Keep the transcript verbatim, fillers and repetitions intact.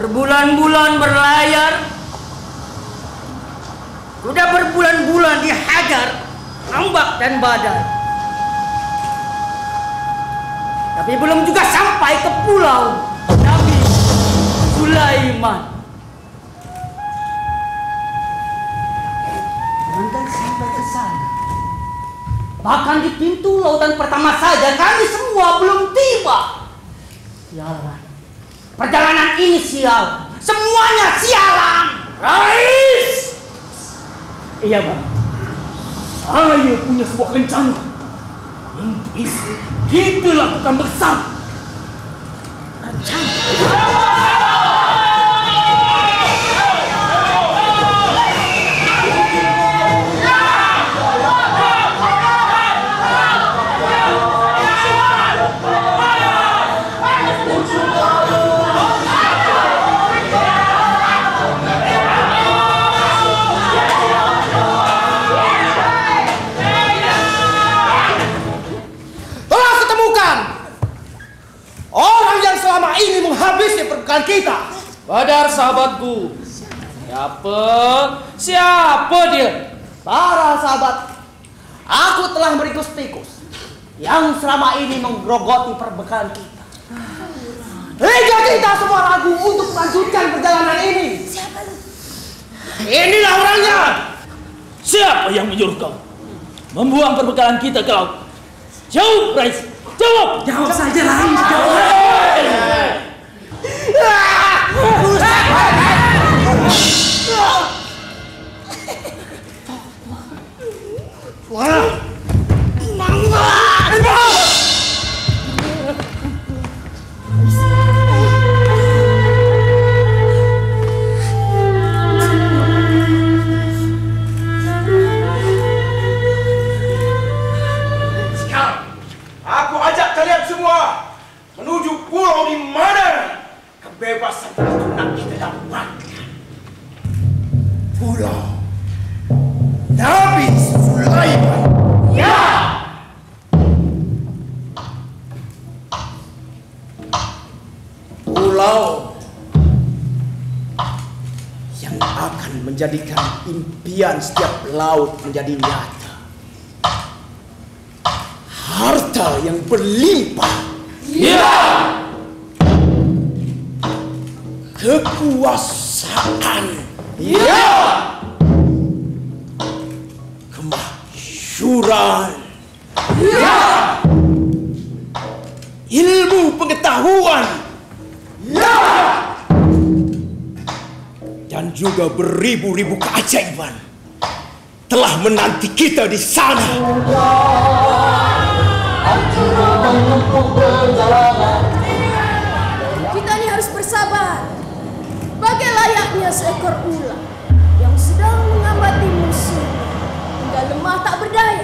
berbulan-bulan berlayar, sudah berbulan-bulan dihajar ombak dan badai, tapi belum juga sampai ke pulau Nabi Sulaiman. Jangan sampai ke sana. Bahkan di pintu lautan pertama saja kami semua belum tiba. Sialan. Perjalanan ini sial. Semuanya sialan. Rais! Iya bang. Saya punya sebuah rencana yang bisa kita lakukan bersama. Rencana? Habisnya perbukaan kita. Badar sahabatku. Siapa? Siapa dia? Para sahabat, aku telah meringkus tikus yang selama ini menggerogoti perbekalan kita. Hingga kita semua ragu untuk melanjutkan perjalanan ini. Siapa lu? Inilah orangnya. Siapa yang menyuruh kau membuang perbekalan kita ke laut? Jawab, Rais. Jawab. Jawab saja, Rais. Jawab. Wah, aku ajak kalian semua menuju pulau di mana kebebasan itu nak kita dapatkan. Pulau Nabi Sulaiman. Ya. Pulau yang akan menjadikan impian setiap laut menjadi nyata. Harta yang berlimpah. Ya. Kekuasaan. Ya. Kemasyuran. Ya. Ilmu pengetahuan. Ya. Dan juga beribu-ribu keajaiban telah menanti kita di sana. Kita ini harus bersabar. Bagai layaknya seekor ular yang sedang mengamati musuh hingga lemah tak berdaya.